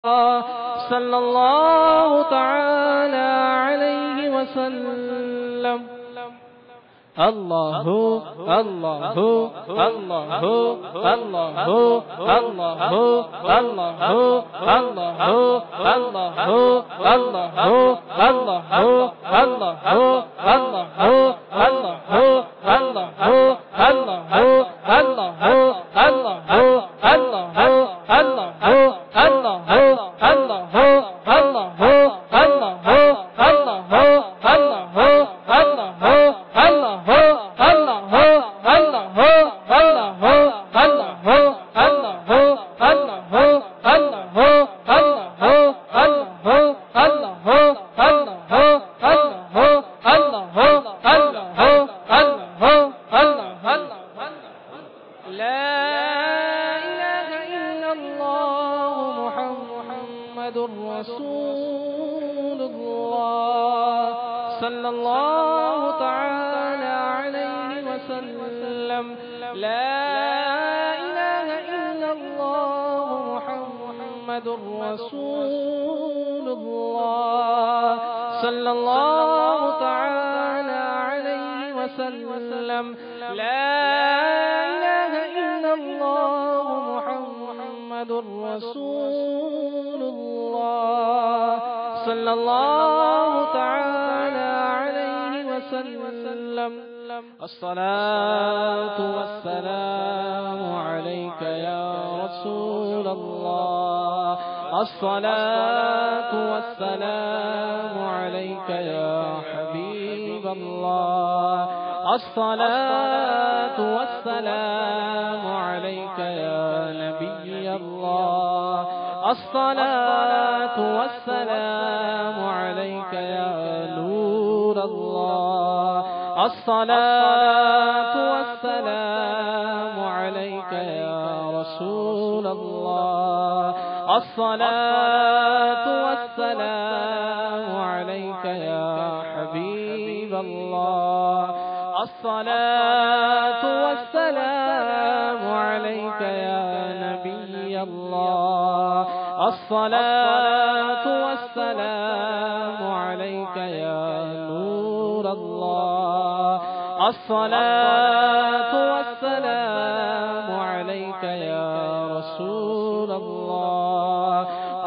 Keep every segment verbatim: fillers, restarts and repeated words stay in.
صلى الله تعالى عليه وسلم. الله الله الله الله الله الله الله الصلاة والسلام عليك يا رسول الله. الصلاة والسلام عليك يا حبيب الله. الصلاة والسلام عليك يا نبي الله. الصلاة والسلام عليك يا نور الله. الصلاة والسلام عليك يا رسول الله. الصلاة والسلام عليك يا حبيب الله. الصلاة والسلام عليك يا نبي الله. الصلاة والسلام عليك يا نور الله. الصلاة والسلام عليك يا رسول الله.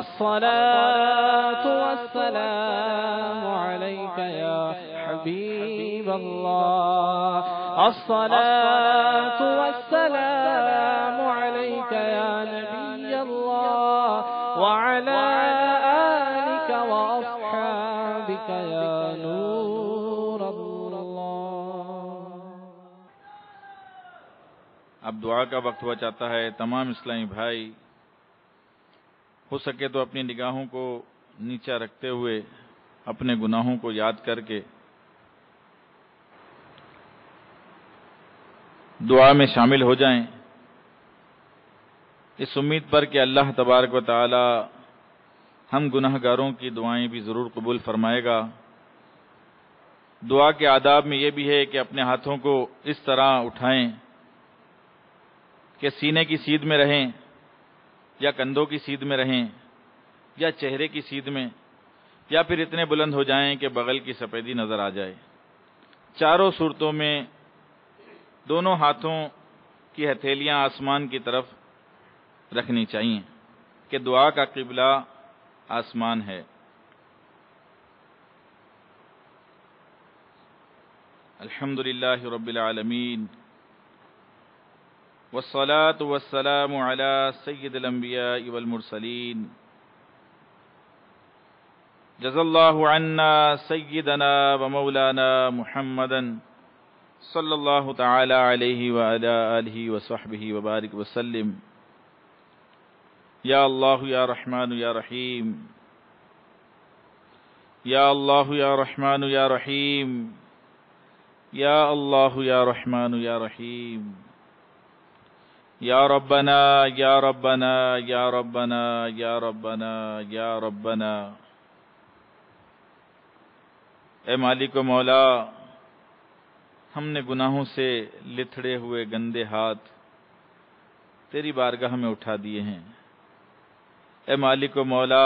الصلاة والسلام عليك يا حبيب الله. الصلاة والسلام عليك يا نبي الله وعلى آلك وأصحابك يا نور الله. اب دعا کا وقت ہوا چاہتا ہے. تمام اسلامی بھائی ہو سکے تو اپنی نگاہوں کو نیچا رکھتے ہوئے اپنے گناہوں کو یاد کر کے دعا میں شامل ہو جائیں، اس امید پر کہ اللہ تبارک و تعالی ہم گناہ گاروں کی دعائیں بھی ضرور قبول فرمائے گا. دعا کے آداب میں یہ بھی ہے کہ اپنے ہاتھوں کو اس طرح اٹھائیں کہ سینے کی سیدھ میں رہیں یا کندھوں کی سیدھ میں رہیں یا چہرے کی سیدھ میں یا پھر اتنے بلند ہو جائیں کہ بغل کی سفیدی نظر آ جائے. چاروں صورتوں میں دونوں ہاتھوں کی ہتھیلیاں آسمان کی طرف رکھنی چاہیے کہ دعا کا قبلہ آسمان ہے. الحمدللہ رب العالمین والصلاة والسلام على سید الانبیاء والمرسلین. جزا اللہ عنا سیدنا ومولانا محمدا صلی اللہ تعالی علیہ وعلی آلہ وصحبہ وبارک وسلم. یا اللہ یا رحمان یا رحیم، یا اللہ یا رحمان یا رحیم، یا اللہ یا رحمان یا رحیم. یا ربنا یا ربنا یا ربنا یا ربنا یا ربنا. اے مالک و مولا، ہم نے گناہوں سے لتھڑے ہوئے گندے ہاتھ تیری بارگاہ میں اٹھا دیے ہیں. اے مالک و مولا،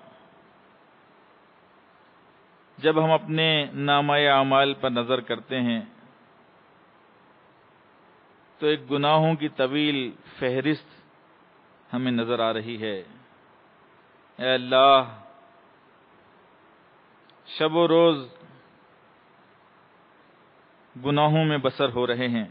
جب ہم اپنے نامہ اعمال پر نظر کرتے ہیں تو ایک گناہوں کی طویل فہرست ہمیں نظر آ رہی ہے۔ اے اللہ، شب و روز گناہوں میں بسر ہو رہے ہیں۔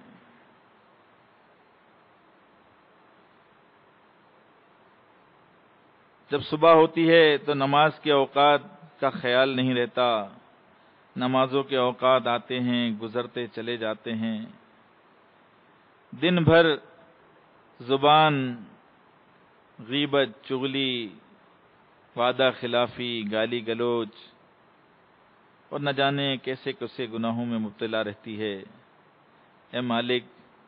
جب صبح ہوتی ہے تو نماز کے اوقات کا خیال نہیں رہتا، نمازوں کے اوقات آتے ہیں گزرتے چلے جاتے ہیں، دن بھر زبان غیبت، چغلی، وعدہ خلافی، گالی گلوچ اور نہ جانے کیسے کیسے گناہوں میں مبتلا رہتی ہے۔ اے مالک،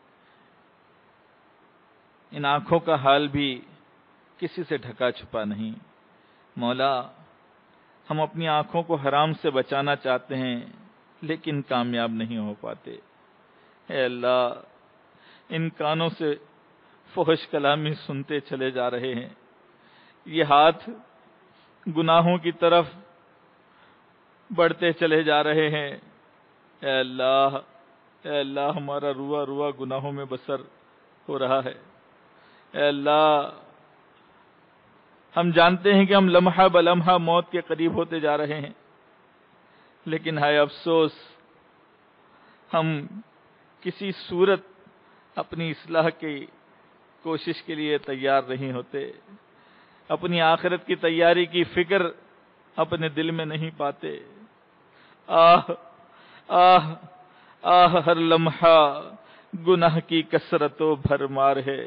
ان آنکھوں کا حال بھی کسی سے ڈھکا چھپا نہیں۔ مولا، ہم اپنی آنکھوں کو حرام سے بچانا چاہتے ہیں لیکن کامیاب نہیں ہو پاتے۔ اے اللہ، ان کانوں سے فحش کلامی سنتے چلے جا رہے ہیں، یہ ہاتھ گناہوں کی طرف بڑھتے چلے جا رہے ہیں۔ اے اللہ، اے اللہ، ہمارا روا روا گناہوں میں بسر ہو رہا ہے۔ اے اللہ، ہم جانتے ہیں کہ ہم لمحہ بلمحہ موت کے قریب ہوتے جا رہے ہیں، لیکن ہائے افسوس، ہم کسی صورت اپنی اصلاح کی کوشش کے لیے تیار نہیں ہوتے، اپنی آخرت کی تیاری کی فکر اپنے دل میں نہیں پاتے۔ آہ آہ آہ، ہر لمحہ گناہ کی کثرت و بھرمار ہے،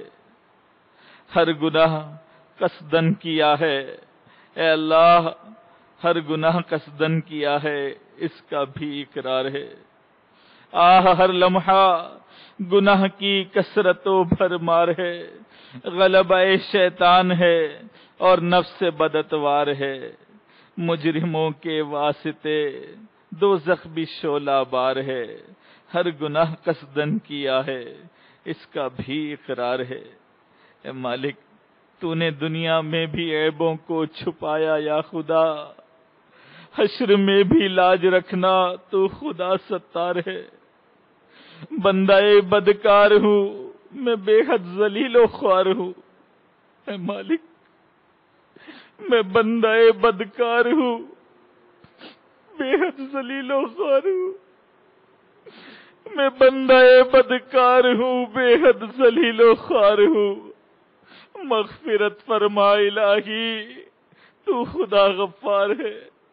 ہر گناہ قصدن کیا ہے۔ اے اللہ، ہر گناہ قصدن کیا ہے، اس کا بھی اقرار ہے۔ آہ، ہر لمحہ گناہ کی کثرت و بھرمار ہے، غلبہ شیطان ہے اور نفس بداتوار ہے، مجرموں کے واسطے دوزخ بھی شعلہ بار ہے، ہر گناہ قصدن کیا ہے، اس کا بھی اقرار ہے۔ اے مالک، تو نے دنیا میں بھی عیبوں کو چھپایا یا خدا، حشر میں بھی لاج رکھنا تو خدا ستار ہے۔ بندہ بدکار ہوں میں، بے حد ذلیل و خوار ہوں۔ اے مالک، میں بندہ بدکار ہوں، بے حد ذلیل و خوار ہوں۔ میں بندہ بدکار ہوں، بے حد ذلیل و خوار ہوں۔ مغفرت فرما الہی، تو خدا غفار ہے۔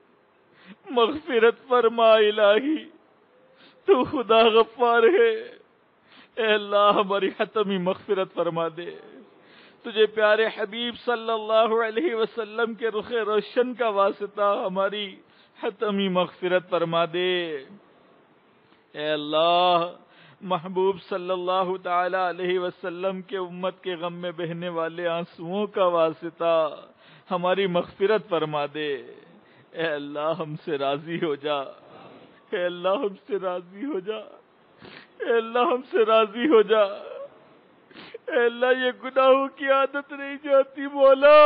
مغفرت فرما الہی، تو خدا غفار ہے۔ اے اللہ، ہماری حتمی مغفرت فرما دے۔ تجھے پیارے حبیب صلی اللہ علیہ وسلم کے رخ روشن کا واسطہ ہماری حتمی مغفرت فرما دے۔ اے اللہ، محبوب صلی اللہ تعالی علیہ وسلم کے امت کے غم میں بہنے والے آنسوؤں کا واسطہ ہماری مغفرت فرما دے۔ اے اللہ، ہم سے راضی ہو جا۔ اے اللہ، ہم سے راضی ہو جا۔ اے اللہ، ہم سے راضی ہو جا۔ اے اللہ، یہ گناہوں کی عادت نہیں جاتی مولا۔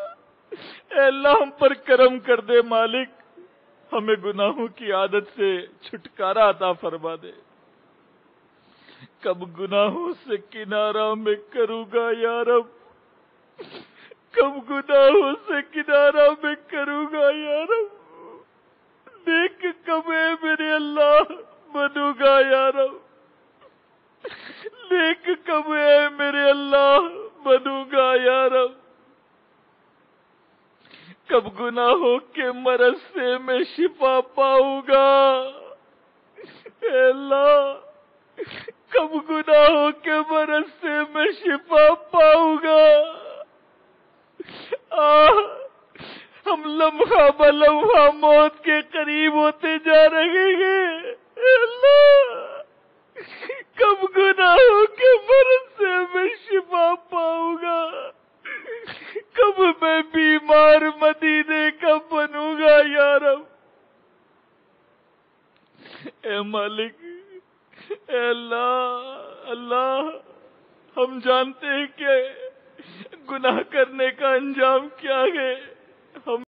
اے اللہ، ہم پر کرم کر دے مالک، ہمیں گناہوں کی عادت سے چھٹکارا عطا فرما دے۔ کب گناہوں سے کنارہ میں کروں گا یا رب، کب گناہوں سے کنارہ میں کروں گا یا رب، دیکھ کب اے میرے اللہ بنوں گا یا رب، دیکھ کب اے میرے اللہ بنوں گا یا رب، کب گناہوں کے مرض سے میں شفا پاؤں گا۔ اے اللہ، کب گناہوں کے مرض سے میں شفا پاؤں گا۔ آہ، ہم لمحہ بلمحہ موت کے قریب ہوتے جا رہے ہیں۔ اے اللہ، کب گناہوں کے مرض سے میں شفا پاؤں گا، کب میں بیمار مدینے کا بنوں گا یا رب۔ اے مالک، اے اللہ، اللہ، ہم جانتے ہیں کہ گناہ کرنے کا انجام کیا ہے؟ ہم